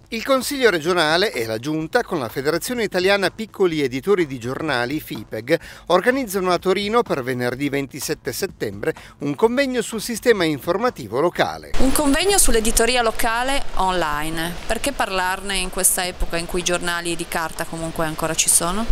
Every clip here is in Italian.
Il Consiglio regionale e la Giunta, con la Federazione Italiana Piccoli Editori di Giornali, FIPEG, organizzano a Torino per venerdì 27 settembre un convegno sul sistema informativo locale. Un convegno sull'editoria locale online. Perché parlarne in questa epoca in cui i giornali di carta comunque ancora ci sono?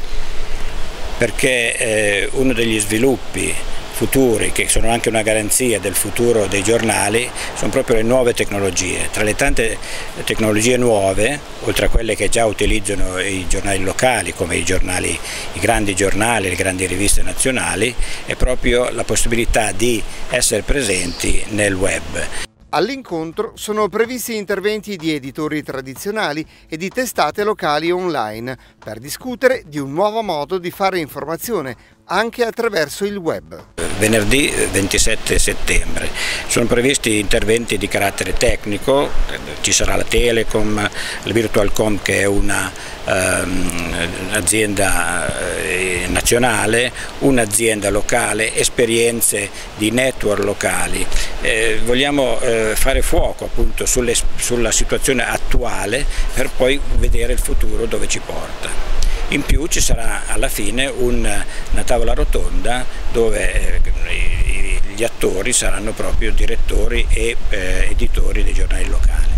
Perché uno degli sviluppi futuri, che sono anche una garanzia del futuro dei giornali, sono proprio le nuove tecnologie. Tra le tante tecnologie nuove, oltre a quelle che già utilizzano i giornali locali, come i grandi giornali, le grandi riviste nazionali, è proprio la possibilità di essere presenti nel web. All'incontro sono previsti interventi di editori tradizionali e di testate locali online per discutere di un nuovo modo di fare informazione anche attraverso il web. Venerdì 27 settembre sono previsti interventi di carattere tecnico, ci sarà la Telecom, la Virtualcom che è un'azienda nazionale, un'azienda locale, esperienze di network locali. Vogliamo fare fuoco appunto sulla situazione attuale per poi vedere il futuro dove ci porta. In più ci sarà alla fine una tavola rotonda dove gli attori saranno proprio direttori e editori dei giornali locali.